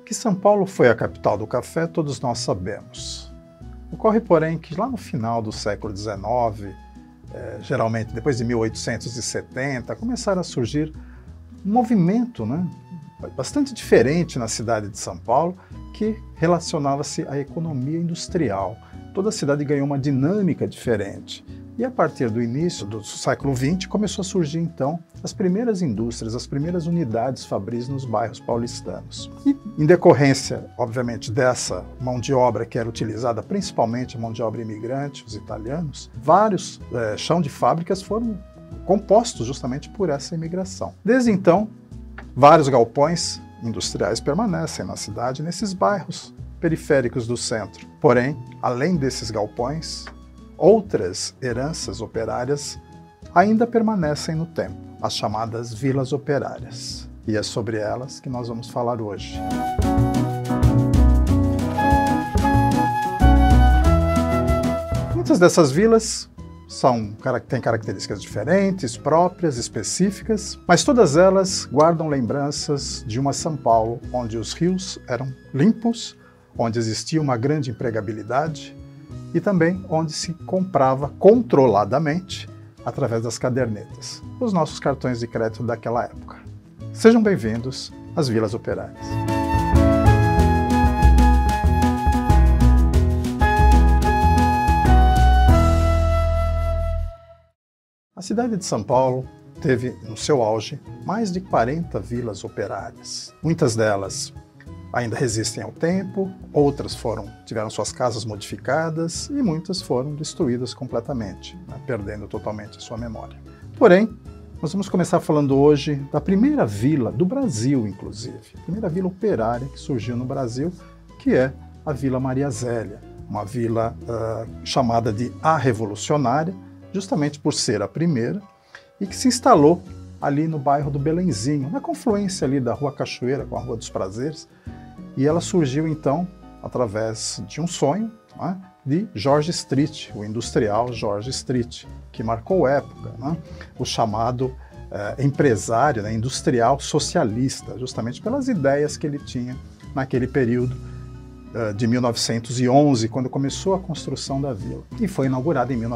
Que São Paulo foi a capital do café, todos nós sabemos. Ocorre, porém, que lá no final do século XIX, geralmente depois de 1870, começaram a surgir um movimento, bastante diferente na cidade de São Paulo, que relacionava-se à economia industrial. Toda a cidade ganhou uma dinâmica diferente. E a partir do início do século XX, começou a surgir, então, as primeiras indústrias, as primeiras unidades fabris nos bairros paulistanos. E, em decorrência, obviamente, dessa mão de obra que era utilizada, principalmente a mão de obra imigrante, os italianos, vários chão de fábricas foram compostos justamente por essa imigração. Desde então, vários galpões industriais permanecem na cidade, nesses bairros periféricos do centro. Porém, além desses galpões, outras heranças operárias ainda permanecem no tempo, as chamadas vilas operárias. E é sobre elas que nós vamos falar hoje. Muitas dessas vilas têm características diferentes, próprias, específicas, mas todas elas guardam lembranças de uma São Paulo onde os rios eram limpos, onde existia uma grande empregabilidade, e também onde se comprava controladamente através das cadernetas, os nossos cartões de crédito daquela época. Sejam bem-vindos às Vilas Operárias. A cidade de São Paulo teve, no seu auge, mais de 40 vilas operárias. Muitas delas ainda resistem ao tempo, outras tiveram suas casas modificadas e muitas foram destruídas completamente, perdendo totalmente a sua memória. Porém, nós vamos começar falando hoje da primeira vila do Brasil, inclusive, a primeira vila operária que surgiu no Brasil, que é a Vila Maria Zélia, uma vila chamada de A Revolucionária, justamente por ser a primeira, e que se instalou ali no bairro do Belenzinho, na confluência ali da Rua Cachoeira com a Rua dos Prazeres. E ela surgiu, então, através de um sonho de George Street, o industrial George Street, que marcou época, o chamado empresário, industrial socialista, justamente pelas ideias que ele tinha naquele período de 1911, quando começou a construção da vila, e foi inaugurada em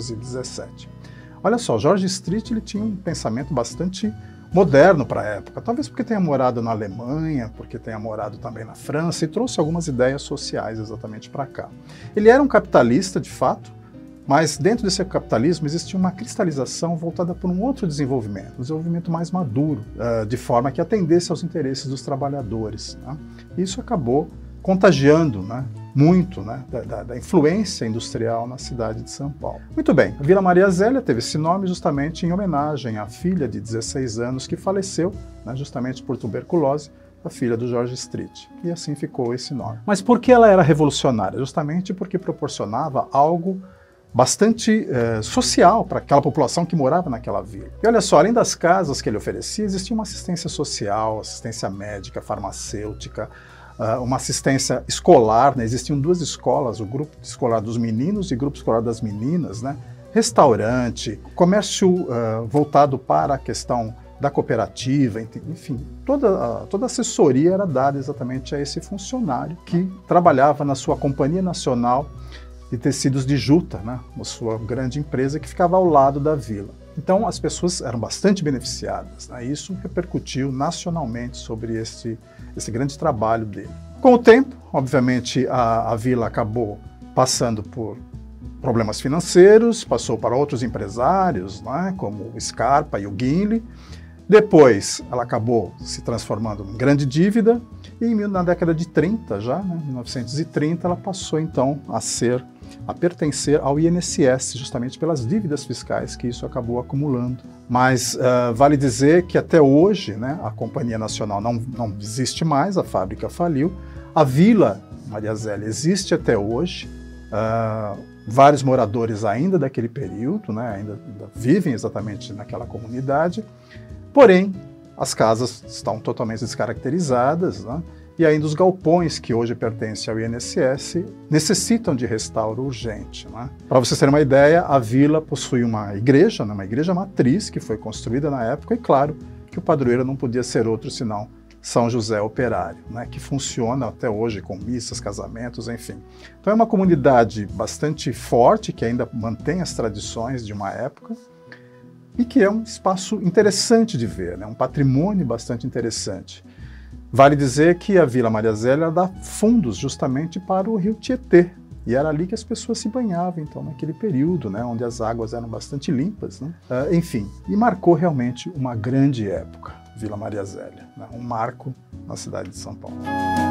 1917. Olha só, George Street ele tinha um pensamento bastante moderno para a época, talvez porque tenha morado na Alemanha, porque tenha morado também na França, e trouxe algumas ideias sociais exatamente para cá. Ele era um capitalista, de fato, mas dentro desse capitalismo existia uma cristalização voltada por um outro desenvolvimento, um desenvolvimento mais maduro, de forma que atendesse aos interesses dos trabalhadores. Isso acabou contagiando muito da influência industrial na cidade de São Paulo. Muito bem, a Vila Maria Zélia teve esse nome justamente em homenagem à filha de 16 anos que faleceu, justamente por tuberculose, a filha do George Street, e assim ficou esse nome. Mas por que ela era revolucionária? Justamente porque proporcionava algo bastante social para aquela população que morava naquela vila. E olha só, além das casas que ele oferecia, existia uma assistência social, assistência médica, farmacêutica, uma assistência escolar, existiam duas escolas, o grupo escolar dos meninos e o grupo escolar das meninas, restaurante, comércio voltado para a questão da cooperativa, enfim, toda a assessoria era dada exatamente a esse funcionário que trabalhava na sua Companhia Nacional de Tecidos de Juta, a sua grande empresa que ficava ao lado da vila. Então as pessoas eram bastante beneficiadas, Isso repercutiu nacionalmente sobre esse grande trabalho dele. Com o tempo, obviamente, a vila acabou passando por problemas financeiros, passou para outros empresários, como o Scarpa e o Guinle. Depois, ela acabou se transformando em grande dívida e na década de 30, já, 1930, ela passou então a pertencer ao INSS, justamente pelas dívidas fiscais que isso acabou acumulando. Mas vale dizer que até hoje, a Companhia Nacional não existe mais, a fábrica faliu, a Vila Maria Zélia existe até hoje, vários moradores ainda daquele período, ainda vivem exatamente naquela comunidade, porém as casas estão totalmente descaracterizadas, e ainda os galpões que hoje pertencem ao INSS necessitam de restauro urgente. Para vocês terem uma ideia, a vila possui uma igreja matriz que foi construída na época, e claro que o padroeiro não podia ser outro senão São José Operário, né, que funciona até hoje com missas, casamentos, enfim. Então é uma comunidade bastante forte, que ainda mantém as tradições de uma época, e que é um espaço interessante de ver, né, um patrimônio bastante interessante. Vale dizer que a Vila Maria Zélia dá fundos justamente para o rio Tietê, e era ali que as pessoas se banhavam, então, naquele período, né, onde as águas eram bastante limpas, né? Enfim, e marcou realmente uma grande época, Vila Maria Zélia, né? Um marco na cidade de São Paulo.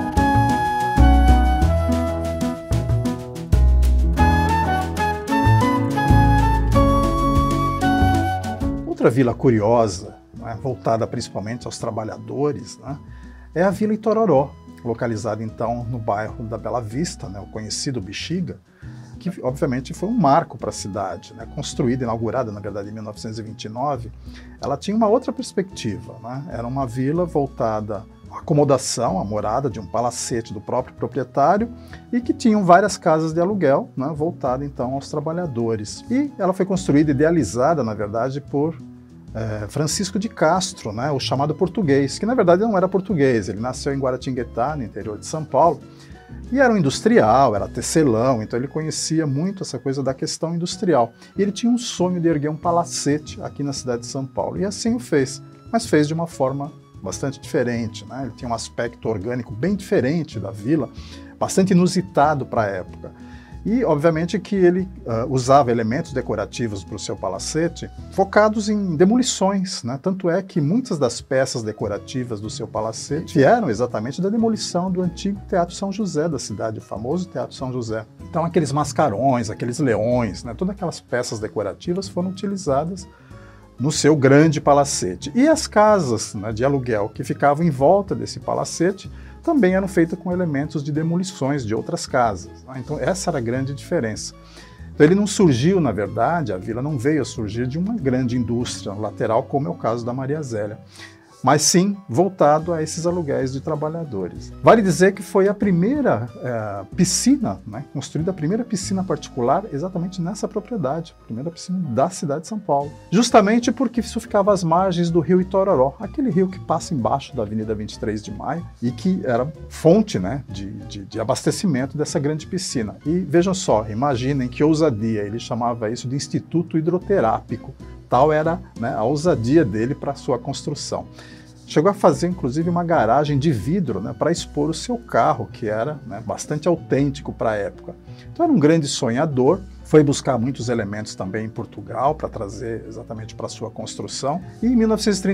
Outra vila curiosa, né, voltada principalmente aos trabalhadores, né, é a Vila Itororó, localizada então no bairro da Bela Vista, né, o conhecido Bexiga, que obviamente foi um marco para a cidade, né, construída, inaugurada na verdade em 1929, ela tinha uma outra perspectiva, né, era uma vila voltada à acomodação, à morada de um palacete do próprio proprietário e que tinham várias casas de aluguel, né, voltada então aos trabalhadores. E ela foi construída, idealizada na verdade por Francisco de Castro, né, o chamado português, que na verdade não era português, ele nasceu em Guaratinguetá, no interior de São Paulo, e era um industrial, era tecelão, então ele conhecia muito essa coisa da questão industrial. E ele tinha um sonho de erguer um palacete aqui na cidade de São Paulo, e assim o fez, mas fez de uma forma bastante diferente, né? Ele tinha um aspecto orgânico bem diferente da vila, bastante inusitado para a época. E, obviamente, que ele usava elementos decorativos para o seu palacete focados em demolições, né? Tanto é que muitas das peças decorativas do seu palacete vieram exatamente da demolição do antigo Teatro São José da cidade, o famoso Teatro São José. Então, aqueles mascarões, aqueles leões, né? Todas aquelas peças decorativas foram utilizadas no seu grande palacete. E as casas, né, de aluguel que ficavam em volta desse palacete também eram feitas com elementos de demolições de outras casas. Então essa era a grande diferença. Então ele não surgiu, na verdade, a vila não veio a surgir de uma grande indústria lateral, como é o caso da Maria Zélia, mas sim voltado a esses aluguéis de trabalhadores. Vale dizer que foi a primeira piscina, né, construída a primeira piscina particular exatamente nessa propriedade, a primeira piscina da cidade de São Paulo. Justamente porque isso ficava às margens do rio Itororó, aquele rio que passa embaixo da Avenida 23 de Maio e que era fonte, né, de abastecimento dessa grande piscina. E vejam só, imaginem que ousadia, ele chamava isso de Instituto Hidroterápico. Tal era, né, a ousadia dele para a sua construção. Chegou a fazer, inclusive, uma garagem de vidro, né, para expor o seu carro, que era, né, bastante autêntico para a época. Então era um grande sonhador, foi buscar muitos elementos também em Portugal para trazer exatamente para a sua construção. E em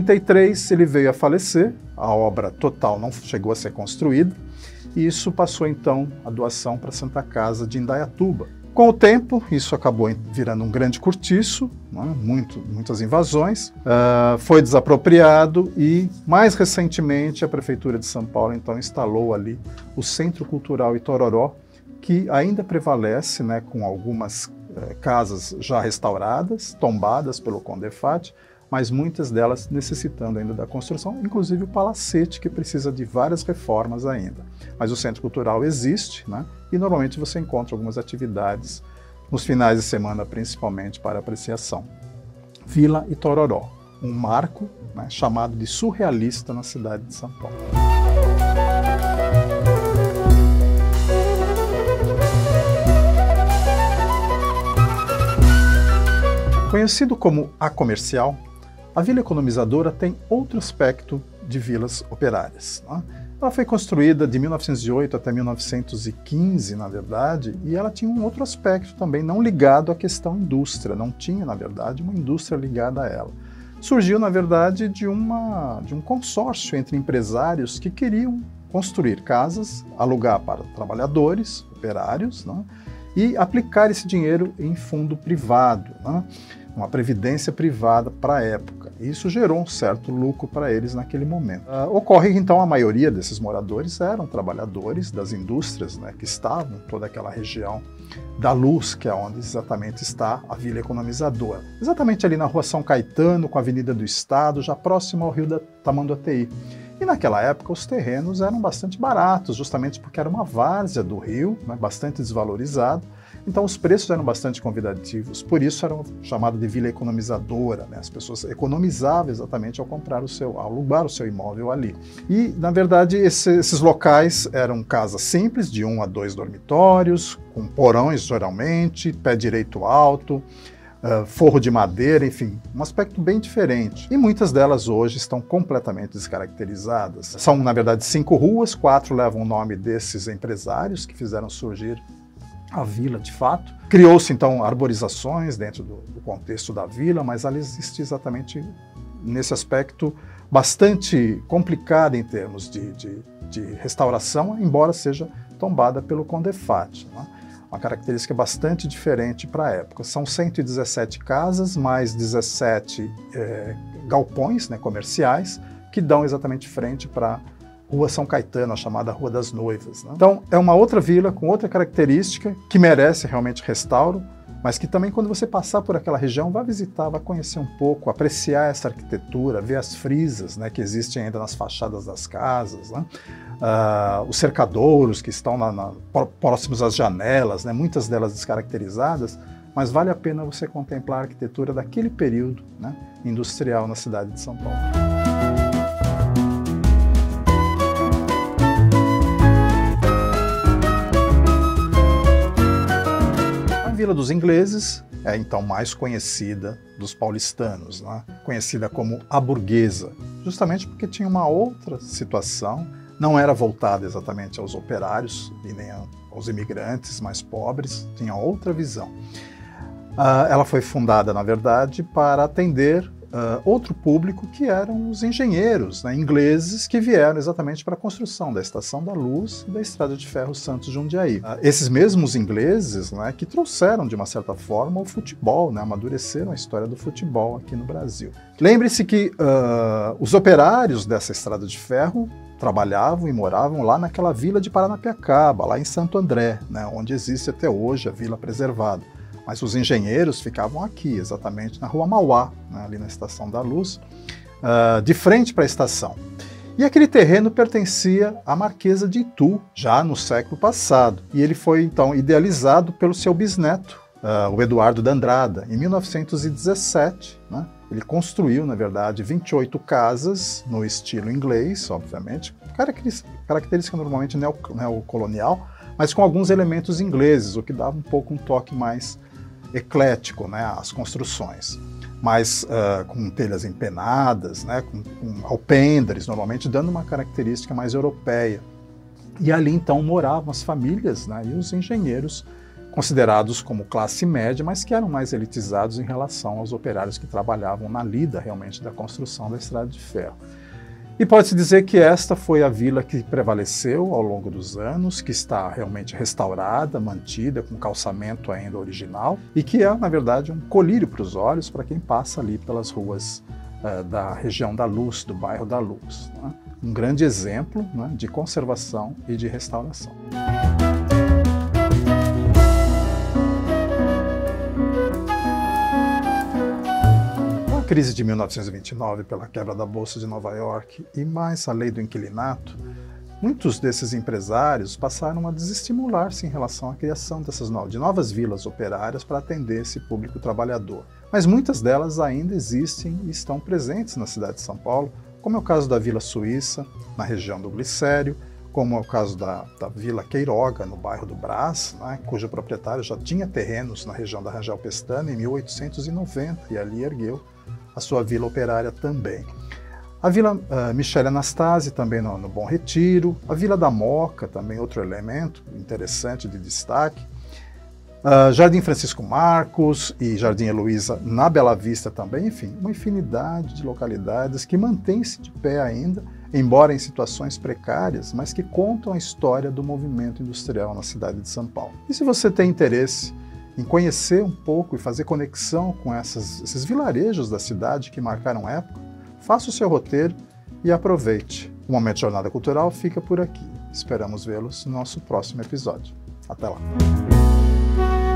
1933 ele veio a falecer, a obra total não chegou a ser construída, e isso passou então a doação para a Santa Casa de Indaiatuba. Com o tempo, isso acabou virando um grande cortiço, né, muitas invasões, foi desapropriado e, mais recentemente, a Prefeitura de São Paulo então instalou ali o Centro Cultural Itororó, que ainda prevalece, né, com algumas casas já restauradas, tombadas pelo Condefat, mas muitas delas necessitando ainda da construção, inclusive o palacete, que precisa de várias reformas ainda. Mas o Centro Cultural existe, né? E normalmente você encontra algumas atividades nos finais de semana, principalmente para apreciação. Vila Itororó, um marco, né, chamado de surrealista na cidade de São Paulo. Conhecido como a comercial, a Vila Economizadora tem outro aspecto de vilas operárias, né? Ela foi construída de 1908 até 1915, na verdade, e ela tinha um outro aspecto também, não ligado à questão indústria, não tinha, na verdade, uma indústria ligada a ela. Surgiu, na verdade, de um consórcio entre empresários que queriam construir casas, alugar para trabalhadores, operários, né, e aplicar esse dinheiro em fundo privado, né, uma previdência privada para a época. Isso gerou um certo lucro para eles naquele momento. Ocorre que, então, a maioria desses moradores eram trabalhadores das indústrias, né, que estavam em toda aquela região da Luz, que é onde exatamente está a Vila Economizadora. Exatamente ali na Rua São Caetano, com a Avenida do Estado, já próximo ao Rio da Tamanduateí. E naquela época os terrenos eram bastante baratos, justamente porque era uma várzea do rio, né, bastante desvalorizado. Então os preços eram bastante convidativos, por isso eram chamado de vila economizadora, né? As pessoas economizavam exatamente ao alugar o seu imóvel ali. E, na verdade, esses locais eram casas simples, de 1 a 2 dormitórios, com porões geralmente, pé direito alto, forro de madeira, enfim, um aspecto bem diferente. E muitas delas hoje estão completamente descaracterizadas. São, na verdade, 5 ruas, 4 levam o nome desses empresários que fizeram surgir a vila, de fato. Criou-se, então, arborizações dentro do contexto da vila, mas ela existe exatamente nesse aspecto bastante complicado em termos de restauração, embora seja tombada pelo Condefat, né? Uma característica bastante diferente para a época. São 117 casas, mais 17 galpões, né, comerciais, que dão exatamente frente para Rua São Caetano, a chamada Rua das Noivas, né? Então, é uma outra vila com outra característica que merece realmente restauro, mas que também, quando você passar por aquela região, vá visitar, vá conhecer um pouco, apreciar essa arquitetura, ver as frisas, né, que existem ainda nas fachadas das casas, né? Os cercadouros que estão próximos às janelas, né, muitas delas descaracterizadas, mas vale a pena você contemplar a arquitetura daquele período, né, industrial na cidade de São Paulo. A Vila dos Ingleses é então mais conhecida dos paulistanos, né? Conhecida como a Burguesa, justamente porque tinha uma outra situação, não era voltada exatamente aos operários e nem aos imigrantes mais pobres, tinha outra visão. Ela foi fundada, na verdade, para atender outro público, que eram os engenheiros, né, ingleses, que vieram exatamente para a construção da Estação da Luz e da Estrada de Ferro Santos-Jundiaí. Esses mesmos ingleses, né, que trouxeram, de uma certa forma, o futebol, né, amadureceram a história do futebol aqui no Brasil. Lembre-se que os operários dessa Estrada de Ferro trabalhavam e moravam lá naquela vila de Paranapiacaba, lá em Santo André, né, onde existe até hoje a vila preservada. Mas os engenheiros ficavam aqui, exatamente na Rua Mauá, né, ali na Estação da Luz, de frente para a estação. E aquele terreno pertencia à Marquesa de Itu, já no século passado. E ele foi, então, idealizado pelo seu bisneto, o Eduardo D'Andrada, em 1917. Né? Ele construiu, na verdade, 28 casas no estilo inglês, obviamente, característica normalmente neocolonial, mas com alguns elementos ingleses, o que dava um pouco um toque mais eclético, né, às construções, mas com telhas empenadas, né, com alpendres, normalmente dando uma característica mais europeia. E ali então moravam as famílias, né, e os engenheiros, considerados como classe média, mas que eram mais elitizados em relação aos operários que trabalhavam na lida realmente da construção da Estrada de Ferro. E pode-se dizer que esta foi a vila que prevaleceu ao longo dos anos, que está realmente restaurada, mantida, com calçamento ainda original, e que é, na verdade, um colírio para os olhos para quem passa ali pelas ruas da região da Luz, do bairro da Luz. Né? Um grande exemplo, né, de conservação e de restauração. A crise de 1929, pela quebra da Bolsa de Nova York e mais a lei do inquilinato, muitos desses empresários passaram a desestimular-se em relação à criação de novas vilas operárias para atender esse público trabalhador. Mas muitas delas ainda existem e estão presentes na cidade de São Paulo, como é o caso da Vila Suíça, na região do Glicério, como é o caso da Vila Queiroga, no bairro do Brás, né, cujo proprietário já tinha terrenos na região da Rangel Pestana em 1890 e ali ergueu a sua vila operária também. A Vila Michele Anastasi, também no Bom Retiro, a Vila da Moca, também outro elemento interessante de destaque, Jardim Francisco Marcos e Jardim Heloísa na Bela Vista também, enfim, uma infinidade de localidades que mantêm-se de pé ainda, embora em situações precárias, mas que contam a história do movimento industrial na cidade de São Paulo. E se você tem interesse em conhecer um pouco e fazer conexão com esses vilarejos da cidade que marcaram época, faça o seu roteiro e aproveite. O Momento Jornada Cultural fica por aqui. Esperamos vê-los no nosso próximo episódio. Até lá!